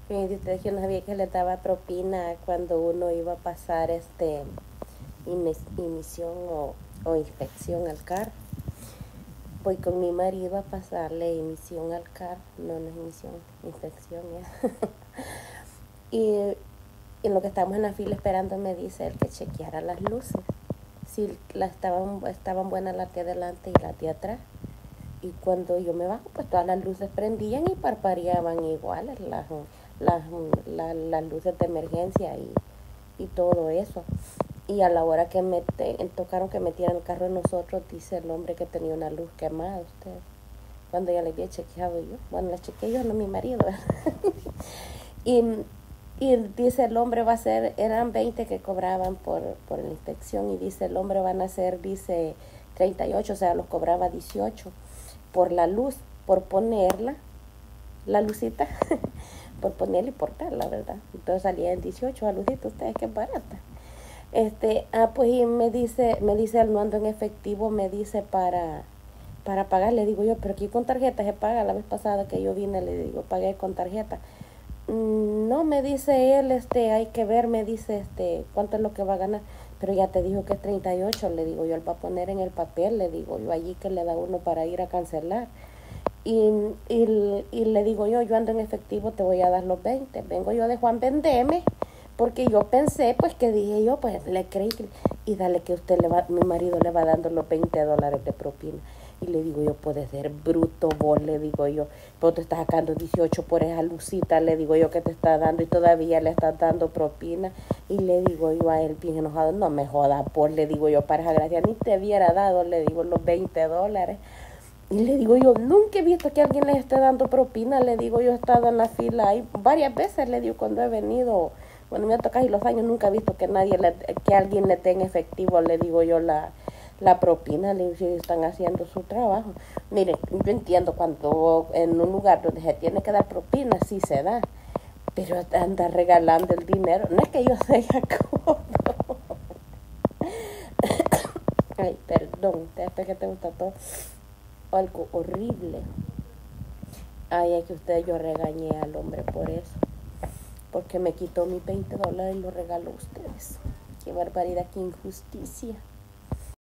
Y de ustedes, yo no sabía que les daba propina cuando uno iba a pasar emisión o inspección al carro. Voy con mi marido a pasarle emisión al carro, no es emisión, inspección ya. Y en lo que estamos en la fila esperando me dice el que chequeara las luces, si estaban buenas las de adelante y las de atrás. Y cuando yo me bajo, pues todas las luces prendían y parpadeaban iguales, las luces de emergencia y todo eso. Y a la hora que tocaron que metieran el carro de nosotros, dice el hombre que tenía una luz quemada, usted. Cuando ya le había chequeado yo. Bueno, la chequeé yo, no mi marido. y, y dice el hombre eran 20 que cobraban por la inspección. Y dice el hombre van a ser, dice, 38, o sea, los cobraba 18 por la luz, por ponerla, la lucita, por ponerla y portarla, ¿verdad? Entonces salía en 18 a lucita, ustedes qué barata. Pues y me dice el no ando en efectivo, me dice para pagar, le digo yo, pero aquí con tarjeta se paga. La vez pasada que yo vine le digo, pagué con tarjeta. No, me dice él, hay que ver, me dice, cuánto es lo que va a ganar, pero ya te dijo que es 38, le digo yo, él va a poner en el papel, le digo yo, allí que le da uno para ir a cancelar. Y le digo yo ando en efectivo, te voy a dar los 20, vengo yo de Juan Vendeme, porque yo pensé, pues que dije yo, pues le creí, y dale que mi marido le va dando los $20 de propina. Y le digo yo, puede ser bruto vos, le digo yo, pero te estás sacando 18 por esa lucita, le digo yo, que te está dando y todavía le estás dando propina. Y le digo yo a él bien enojado, no me jodas, pues, le digo yo, para esa gracia ni te hubiera dado, le digo, los $20. Y le digo yo, nunca he visto que alguien les esté dando propina, le digo yo, he estado en la fila ahí varias veces, le digo, cuando he venido, bueno, me ha tocado y los años, nunca he visto que que alguien le tenga efectivo, le digo yo, la propina, le digo, si están haciendo su trabajo. Miren, yo entiendo cuando en un lugar donde se tiene que dar propina, sí se da, pero anda regalando el dinero, no es que yo sea codo. Ay, perdón, después que te gusta todo, algo horrible. Ay, es que yo regañé al hombre por eso, porque me quitó mis $20 y lo regaló a ustedes. Qué barbaridad, qué injusticia.